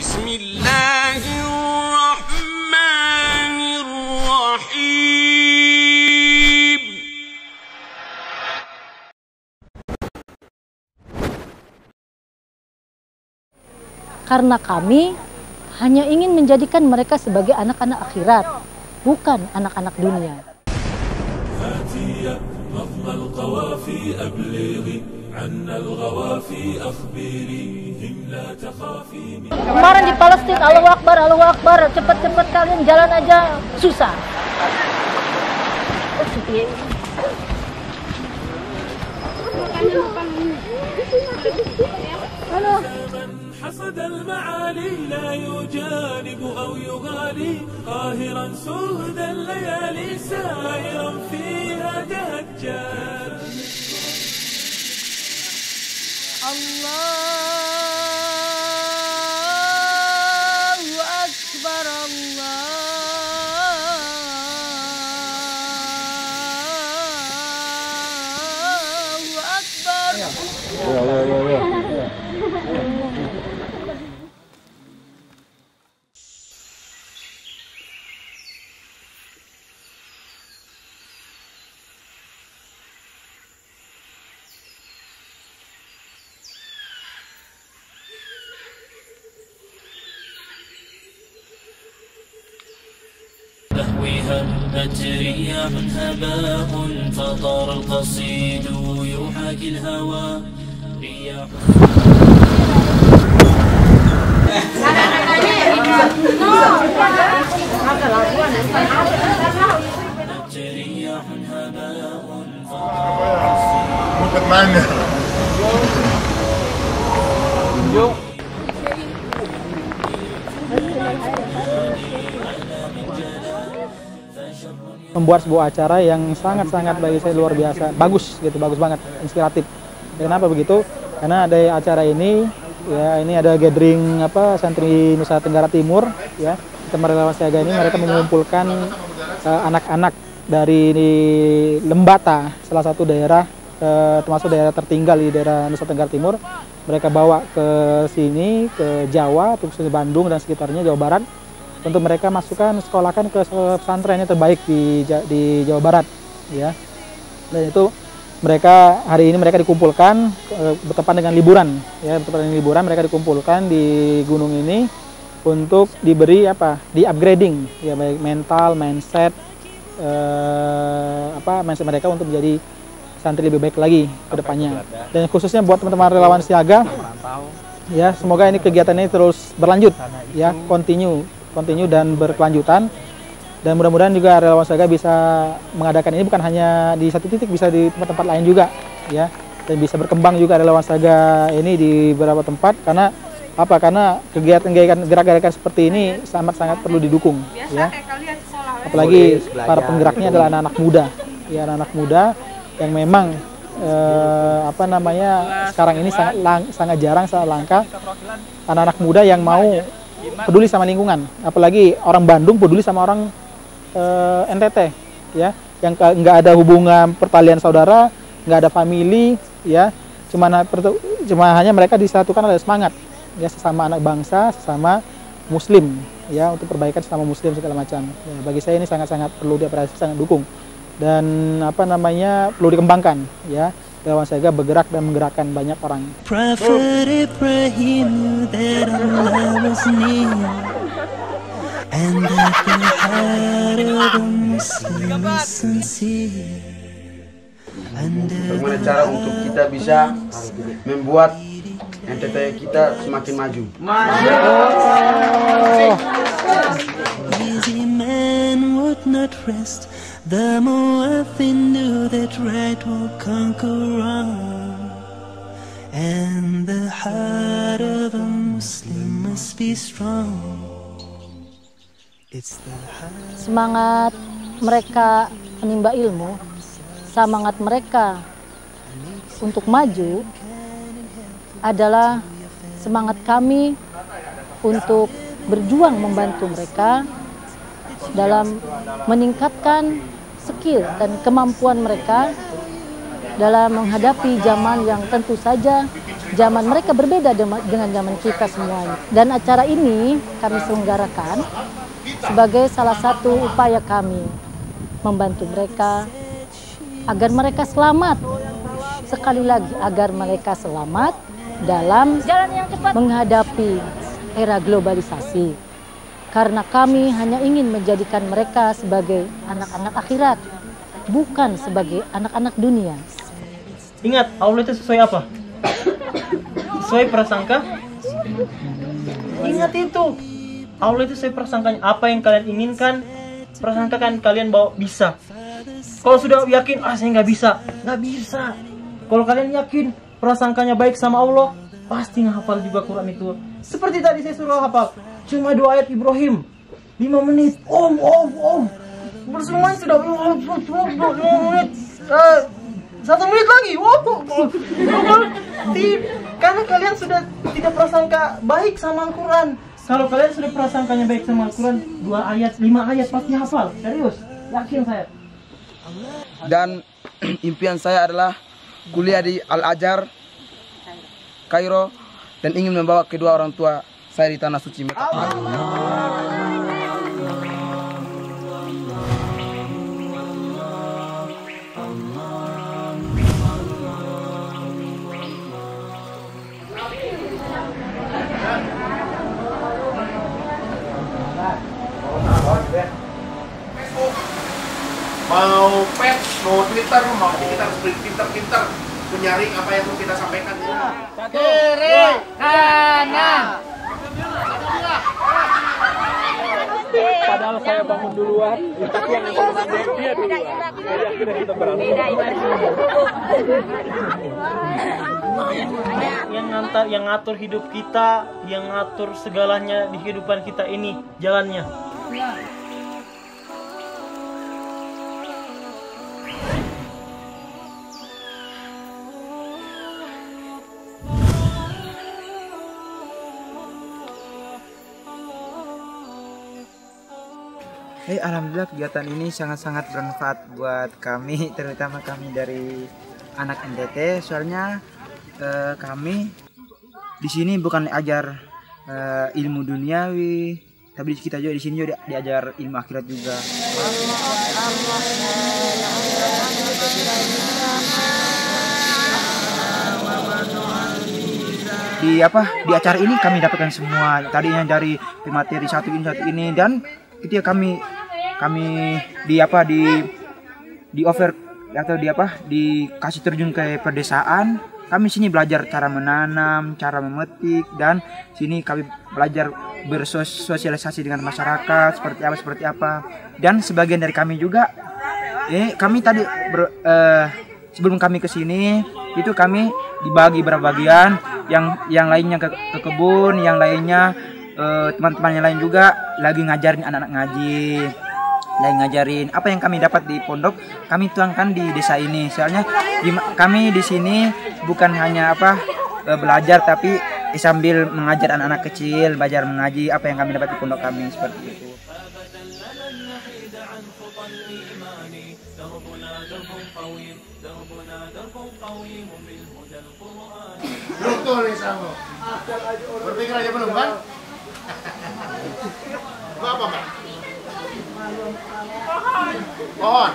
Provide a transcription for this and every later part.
Bismillahirrahmanirrahim. Karena kami hanya ingin menjadikan mereka sebagai anak-anak akhirat, bukan anak-anak dunia. Kemarin di Palestina, Allahu Akbar, cepat-cepat kalian jalan aja susah. Halo. حصد المعالي لا يجانب أو يغالي قاهرا سهد الليالي سائرا فيها تهجر الله أكبر الله أكبر. تهويها رياح هباء فطار القصيد يحاكي الهوى رياح رياح هباء membuat sebuah acara yang sangat-sangat bagi saya luar biasa, bagus gitu, bagus banget, inspiratif. Kenapa begitu? Karena ada acara ini, ya ini ada gathering santri Nusa Tenggara Timur, ya teman relawan siaga ini mereka mengumpulkan anak-anak dari Lembata, salah satu daerah termasuk daerah tertinggal di daerah Nusa Tenggara Timur. Mereka bawa ke sini, ke Jawa, khususnya Bandung dan sekitarnya, Jawa Barat, untuk mereka masukkan sekolahkan ke pesantren yang terbaik di Jawa Barat, ya. Dan itu mereka hari ini mereka dikumpulkan bertepatan dengan liburan, ya, bertepatan dengan liburan mereka dikumpulkan di gunung ini untuk diberi di upgrading, ya, baik mental, mindset, mindset mereka untuk menjadi santri lebih baik lagi ke depannya. Dan khususnya buat teman-teman relawan siaga, ya, semoga ini kegiatan ini terus berlanjut, ya, continue dan berkelanjutan, dan mudah-mudahan juga relawan siaga bisa mengadakan ini bukan hanya di satu titik, bisa di tempat-tempat lain juga, ya, dan bisa berkembang juga relawan siaga ini di beberapa tempat, karena kegiatan gerak-gerakan seperti ini sangat-sangat perlu didukung, ya, apalagi para penggeraknya adalah anak-anak muda, ya, anak-anak muda yang memang sekarang ini sangat jarang, sangat langka anak-anak muda yang mau peduli sama lingkungan, apalagi orang Bandung peduli sama orang NTT, ya, yang nggak ada hubungan pertalian saudara, nggak ada family, ya, cuma hanya mereka disatukan oleh semangat, ya, sesama anak bangsa, sesama Muslim, ya, untuk perbaikan sesama Muslim segala macam. Ya, bagi saya ini sangat-sangat perlu diapresiasi, sangat dukung, dan perlu dikembangkan, ya. Relawan siaga bergerak dan menggerakkan banyak orang. Prophet Ibrahim knew that Allah was near and that the heart of the Muslim is sincere. Bagaimana cara untuk kita bisa membuat NTT kita semakin maju? Easy man would not rest. The Mu'adhin knew that right will conquer wrong, and the heart of a Muslim must be strong. Semangat mereka menimba ilmu, semangat mereka untuk maju adalah semangat kami untuk berjuang membantu mereka dalam meningkatkan skill dan kemampuan mereka dalam menghadapi zaman yang tentu saja zaman mereka berbeda dengan zaman kita semuanya. Dan acara ini kami selenggarakan sebagai salah satu upaya kami membantu mereka agar mereka selamat. Sekali lagi, agar mereka selamat dalam menghadapi era globalisasi. Karena kami hanya ingin menjadikan mereka sebagai anak-anak akhirat, bukan sebagai anak-anak dunia. Ingat, Allah itu sesuai apa? Sesuai prasangka? Ingat itu. Allah itu sesuai prasangkanya. Apa yang kalian inginkan, prasangkakan kalian bahwa bisa. Kalau sudah yakin, saya nggak bisa. Nggak bisa. Kalau kalian yakin, prasangkanya baik sama Allah, pasti ngehafal juga Quran itu. Seperti tadi saya suruh hafal. Cuma 2 ayat Ibrahim. 5 menit. Om. Bersemuanya sudah 5 menit. 1 menit lagi. Karena kalian sudah tidak prasangka baik sama Al-Quran. Kalau kalian sudah prasangkanya baik sama Al-Quran, 2 ayat, 5 ayat pasti hafal. Serius, yakin saya. Dan impian saya adalah kuliah di Al-Azhar, Kairo, dan ingin membawa kedua orang tua saya di tanah suci Mekah. Mau pet, mau Twitter, mau kita harus pintar-pintar menyaring apa yang mau kita sampaikan. Kiri, kanan. Padahal saya bangun duluan, tapi yang dia duluan. Jadi akhirnya kita berantem. Yang ngatur hidup kita, yang ngatur segalanya di kehidupan kita ini jalannya. Alhamdulillah kegiatan ini sangat-sangat bermanfaat buat kami, terutama kami dari anak NTT. Soalnya kami di sini bukan ajar ilmu duniawi, tapi kita juga di sini juga diajar ilmu akhirat juga. Di acara ini kami dapatkan semua. Tadinya dari materi satu ini dan ketika kami dikasih terjun ke pedesaan, kami sini belajar cara menanam, cara memetik, dan sini kami belajar bersosialisasi dengan masyarakat seperti apa. Dan sebagian dari kami juga kami tadi sebelum kami ke sini itu kami dibagi beberapa bagian, yang lainnya ke kebun, yang lainnya teman-teman yang lain juga lagi ngajarin anak-anak ngajarin apa yang kami dapat di pondok, kami tuangkan di desa ini. Soalnya kami di sini bukan hanya belajar, tapi sambil mengajar anak-anak kecil, belajar mengaji apa yang kami dapat di pondok kami, seperti itu. Betul nih Samo. Berpikir aja belum kan? Gua apa, Mbak? Pohon.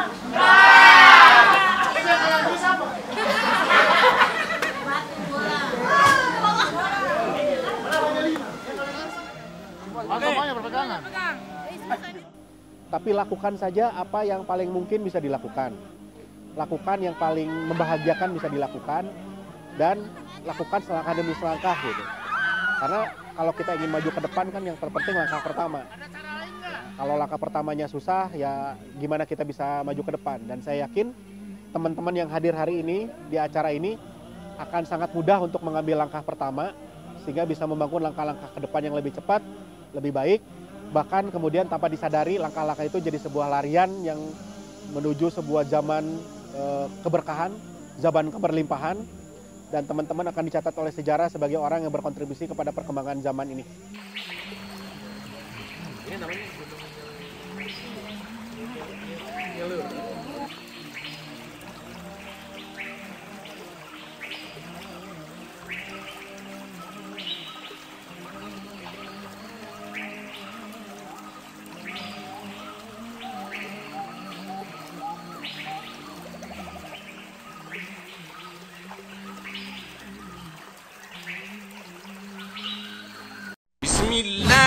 Semuanya berpegangan. Tapi lakukan saja apa yang paling mungkin bisa dilakukan. Lakukan yang paling membahagiakan bisa dilakukan, dan lakukan selangkah demi selangkah gitu. Karena kalau kita ingin maju ke depan kan yang terpenting langkah pertama. Kalau langkah pertamanya susah, ya gimana kita bisa maju ke depan. Dan saya yakin teman-teman yang hadir hari ini di acara ini akan sangat mudah untuk mengambil langkah pertama, sehingga bisa membangun langkah-langkah ke depan yang lebih cepat, lebih baik. Bahkan kemudian tanpa disadari langkah-langkah itu jadi sebuah larian yang menuju sebuah zaman keberkahan, zaman keberlimpahan. Dan teman-teman akan dicatat oleh sejarah sebagai orang yang berkontribusi kepada perkembangan zaman ini. Ini namanya بسم الله